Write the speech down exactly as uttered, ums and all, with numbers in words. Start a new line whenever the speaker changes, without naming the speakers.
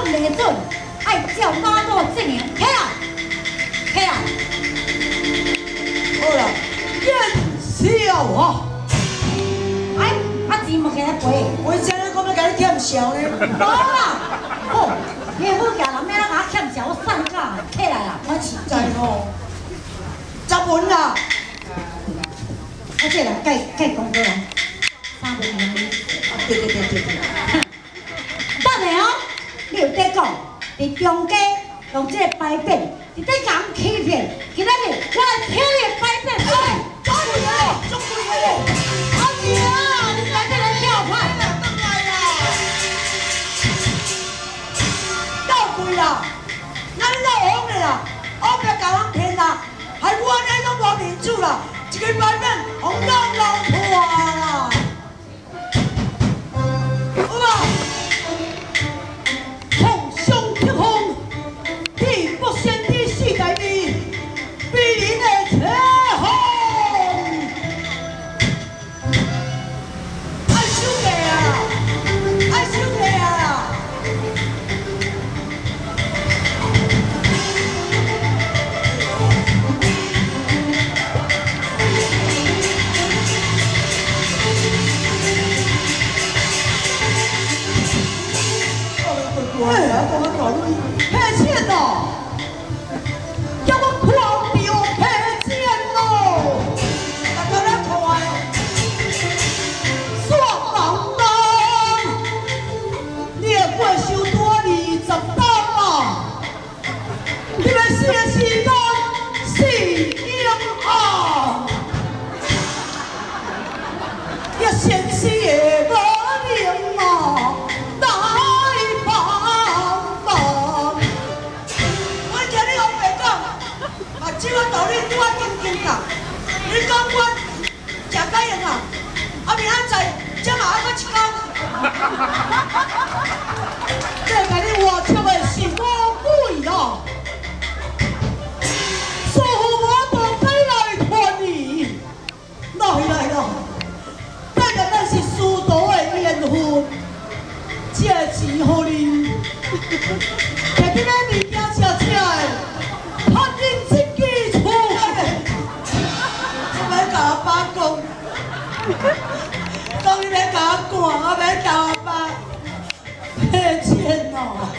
袂准，爱照马路进行，起来，起来。
好啦，见笑啊！
哎，啊钱无给他赔，
为啥你讲要甲你欠笑呢？
无啦，哦，你好家人免咱甲我欠笑，我散假，起来啦，我起
在吼，十文啦。
啊，这啦，盖盖公哥啦，三文两米。
对对对对对。
等下哦，你有在讲，伫中间用这个牌匾，你在讲欺骗，今仔日我来挑你的牌匾，哎，
中贵了，中贵了！
阿娘，你来这来跳牌，
回来啦！够贵啦！咱老王的啦，我别甲人骗啦，害我安尼拢无面子啦，一个牌匾，红拢拢破啦！ 赔钱咯！叫我狂飙赔钱咯！大家来看，爽人人，你的过收多二十担啊！你们死的是人，是婴儿，也先死的无灵啊！ 这个道理拄啊紧紧讲，你讲我食解用啊？啊明仔载才嘛还搁一工。这甲你活出的是魔鬼咯！师傅我都该来传你，来来啦！这个咱是师徒的缘分，这钱互你，摕起来物件吃吃的，拍认真。 阿爸讲，讲你要甲我赶，我要甲阿爸赔钱哦。